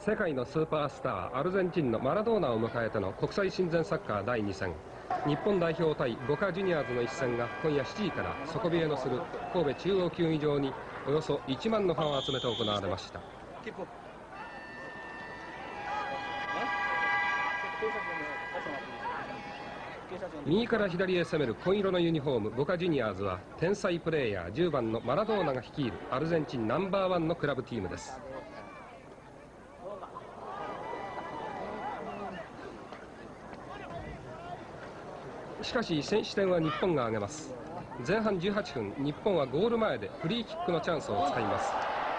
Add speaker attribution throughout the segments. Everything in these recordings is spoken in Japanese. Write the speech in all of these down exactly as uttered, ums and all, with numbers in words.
Speaker 1: 世界のスーパースターアルゼンチンのマラドーナを迎えての国際親善サッカーだいに戦、日本代表対ボカジュニアーズの一戦が今夜しちじから底冷えのする神戸中央球技場におよそいちまんのファンを集めて行われました。右から左へ攻める紺色のユニフォームボカジュニアーズは天才プレーヤーじゅうばんのマラドーナが率いるアルゼンチンナンバーワンのクラブチームです。しかし先取点は日本が挙げます。前半じゅうはっぷん、日本はゴール前でフリーキックのチャンスを使います。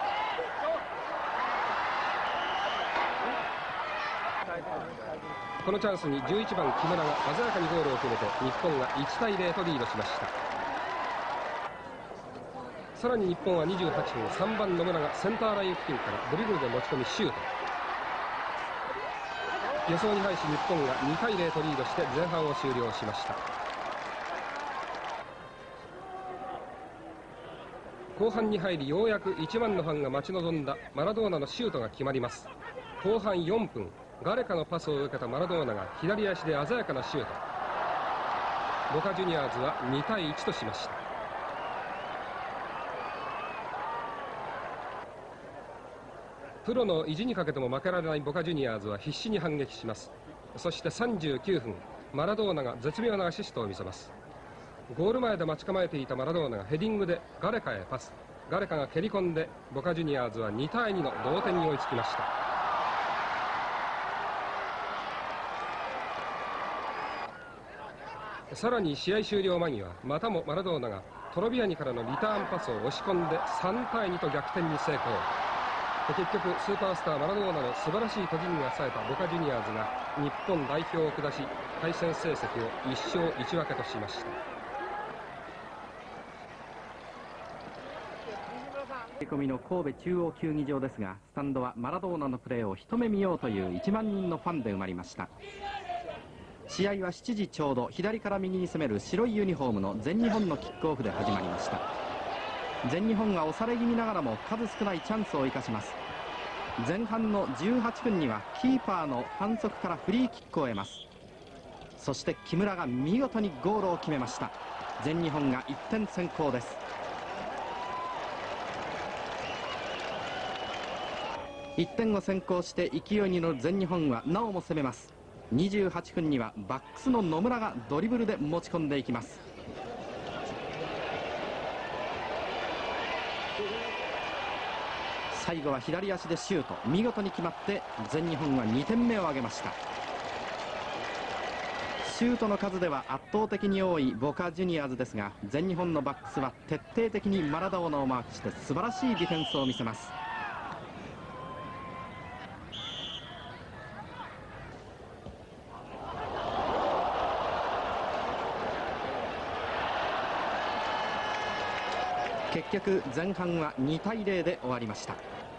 Speaker 1: このチャンスにじゅういちばん木村が鮮やかにゴールを決めて日本がいちたいゼロとリードしました。さらに日本はにじゅうはっぷん、さんばん野村がセンターライン付近からドリブルで持ち込みシュート。予想に反し日本がにたいゼロとリードして前半を終了しました。後半に入りようやくいちまんのファンが待ち望んだマラドーナのシュートが決まります。後半よんぷん、ガレカのパスを受けたマラドーナが左足で鮮やかなシュート。ボカジュニアーズはにたいいちとしました。プロの意地にかけても負けられないボカジュニアーズは必死に反撃します。そしてさんじゅうきゅうふん、マラドーナが絶妙なアシストを見せます。ゴール前で待ち構えていたマラドーナがヘディングでガレカへパス。ガレカが蹴り込んでボカジュニアーズはにたいにの同点に追いつきました。さらに試合終了間際、またもマラドーナがトロビアニからのリターンパスを押し込んでさんたいにと逆転に成功。結局スーパースターマラドーナの素晴らしい個人技が冴えたボカジュニアーズが日本代表を下し、対戦成績をいっしょういちわけとしました。
Speaker 2: 込みの神戸中央球技場ですが、スタンドはマラドーナのプレーを一目見ようといういちまんにんのファンで埋まりました。試合はしちじちょうど、左から右に攻める白いユニフォームの全日本のキックオフで始まりました。全日本が押され気味ながらも数少ないチャンスを生かします。前半のじゅうはっぷんにはキーパーの反則からフリーキックを得ます。そして木村が見事にゴールを決めました。全日本がいってん先行です。いってんを先行して勢いに乗る全日本はなおも攻めます。にじゅうはっぷんにはバックスの野村がドリブルで持ち込んでいきます。最後は左足でシュート、見事に決まって全日本はにてんめを挙げました。シュートの数では圧倒的に多いボカジュニアーズですが、全日本のバックスは徹底的にマラドーナをマークして素晴らしいディフェンスを見せます。結局前半はにたいゼロで終わりました。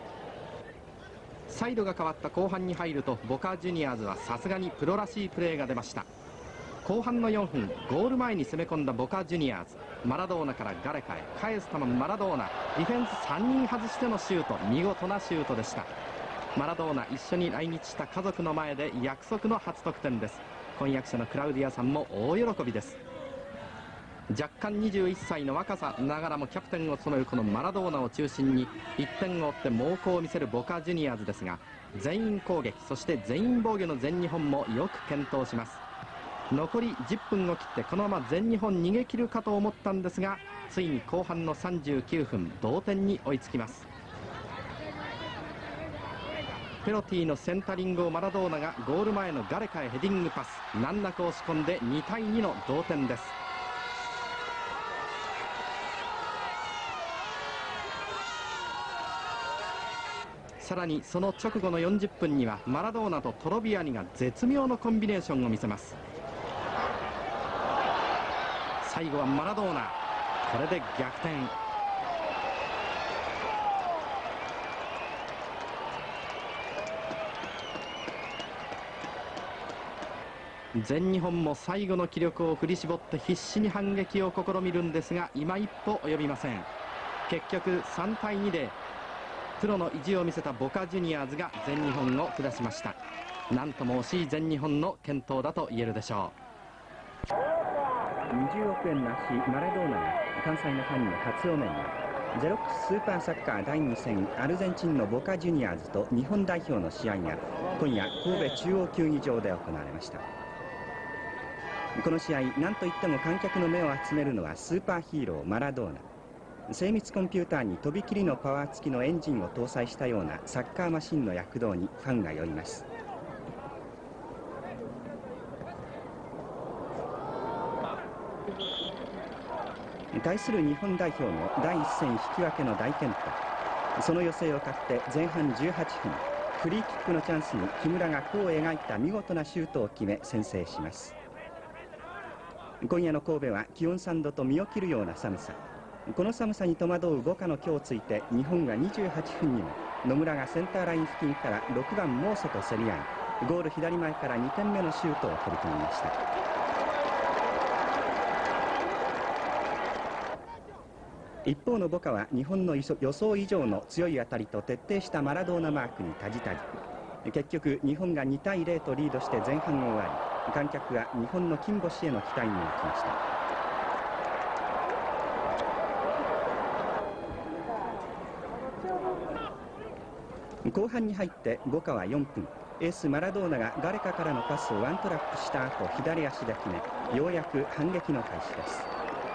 Speaker 2: サイドが変わった後半に入るとボカジュニアーズはさすがにプロらしいプレーが出ました。後半のよんぷん、ゴール前に攻め込んだボカジュニアーズ、マラドーナからガレカへ返す球、マラドーナディフェンスさんにん外してのシュート、見事なシュートでした。マラドーナ一緒に来日した家族の前で約束の初得点です。婚約者のクラウディアさんも大喜びです。若干にじゅういっさいの若さながらもキャプテンを務めるこのマラドーナを中心にいってんを追って猛攻を見せるボカジュニアーズですが、全員攻撃そして全員防御の全日本もよく健闘します。残りじゅっぷんを切ってこのまま全日本逃げ切るかと思ったんですが、ついに後半のさんじゅうきゅうふん同点に追いつきます。ペロティのセンタリングをマラドーナがゴール前のガレカへヘディングパス、難なく押し込んでにたいにの同点です。さらにその直後のよんじゅっぷんにはマラドーナとトロビアニが絶妙のコンビネーションを見せます。最後はマラドーナ、これで逆転。全日本も最後の気力を振り絞って必死に反撃を試みるんですが、今一歩及びません。結局さんたいにでプロの意地を見せたボカジュニアーズが全日本を下しました。なんとも惜しい全日本の健闘だと言えるでしょ
Speaker 3: う。にじゅうおくえんなしマラドーナが関西のファンに初お目に。ゼロックススーパーサッカーだいに戦、アルゼンチンのボカジュニアーズと日本代表の試合が今夜神戸中央球技場で行われました。この試合、なんといっても観客の目を集めるのはスーパーヒーローマラドーナ。精密コンピューターにとびきりのパワー付きのエンジンを搭載したようなサッカーマシンの躍動にファンが酔います。対する日本代表のだいいっ戦引き分けの大健闘。その余勢を買って前半じゅうはっぷん、フリーキックのチャンスに木村が弧を描いた見事なシュートを決め先制します。今夜の神戸は気温さんどと身を切るような寒さ。この寒さに戸惑うボカの今日ついて日本がにじゅうはっぷんにも野村がセンターライン付近からろくばんモーセと競り合い、ゴール左前からにてんめのシュートを取り込みました。一方のボカは日本の予想以上の強い当たりと徹底したマラドーナマークにタジタジ。結局日本がにたいゼロとリードして前半を終わり、観客は日本の金星への期待に置きました。後半に入ってボカはよんぷん、エースマラドーナがガレカからのパスをワントラップした後左足で決め、ようやく反撃の開始です。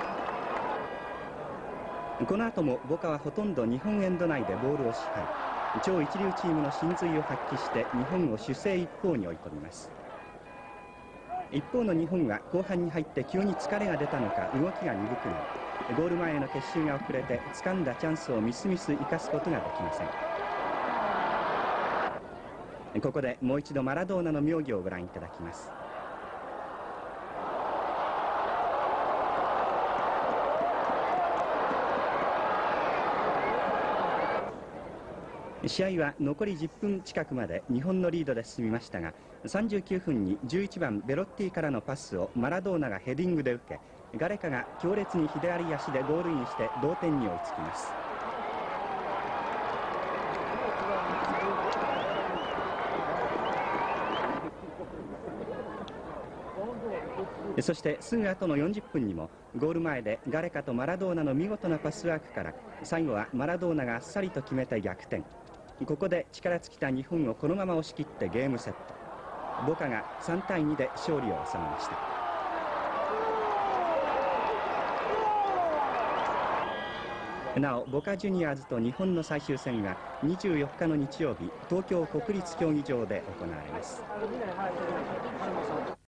Speaker 3: この後もボカはほとんど日本エンド内でボールを支配。超一流チームの真髄を発揮して日本を守勢一方に追い込みます。一方の日本は後半に入って急に疲れが出たのか動きが鈍くなり、ゴール前への結集が遅れて掴んだチャンスをみすみす生かすことができません。ここでもう一度マラドーナの妙技をご覧いただきます。試合は残りじゅっぷん近くまで日本のリードで進みましたが、さんじゅうきゅうふんにじゅういちばんベロッティからのパスをマラドーナがヘディングで受け、ガレカが強烈に左足でゴールインして同点に追いつきます。そしてすぐ後のよんじゅっぷんにもゴール前でガレカとマラドーナの見事なパスワークから最後はマラドーナがあっさりと決めて逆転。ここで力尽きた日本をこのまま押し切ってゲームセット。ボカがさんたいにで勝利を収めました。なおボカジュニアーズと日本の最終戦がにじゅうよっかの日曜日、東京国立競技場で行われます。